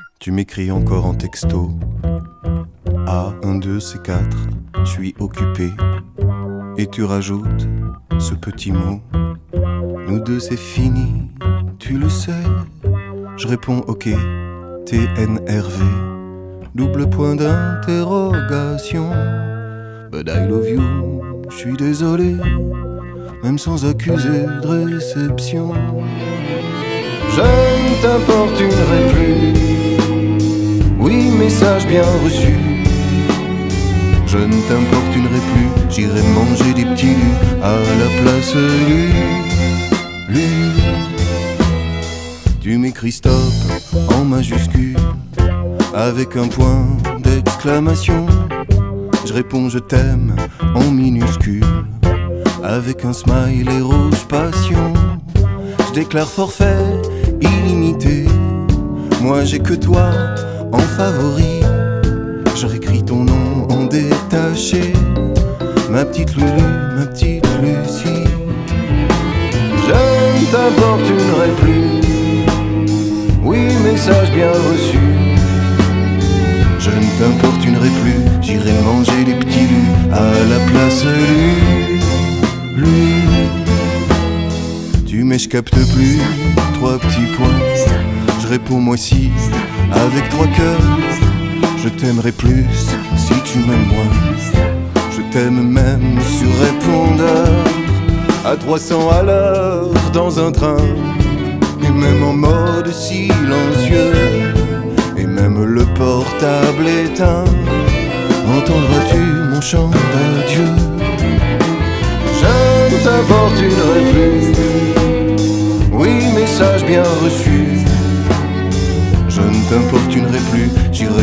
Tu m'écris encore en texto. A1, 2, C4, je suis occupé. Et tu rajoutes ce petit mot. Nous deux c'est fini, tu le sais. Je réponds ok, TNRV. Double point d'interrogation. But I love you, je suis désolé. Même sans accuser de réception. Je ne t'importunerai plus. Oui, message bien reçu. Je ne t'importunerai plus. J'irai manger des petits lus à la place lu. Tu m'écris stop en majuscule avec un point d'exclamation. Je réponds je t'aime en minuscule avec un smiley rouge passion. Je déclare forfait illimité. Moi j'ai que toi en favori. Je réécris ton nom en détaché. Ma petite Loulou, ma petite Lucie. Je ne t'importunerai plus. Oui, message bien reçu. Je ne t'importunerai plus. J'irai manger des petits lus à la place lui. Tu mais je capte plus. 3 petits points. Je réponds moi si avec 3 cœurs. Je t'aimerai plus si tu m'aimes moins. Je t'aime même sur répondeur. À 300 à l'heure dans un train. Et même en mode silencieux. Et même le portable éteint. Entendras-tu mon chant d'adieu? Je ne t'importunerai plus. Oui, message bien reçu. Je ne t'importunerai plus. J'irai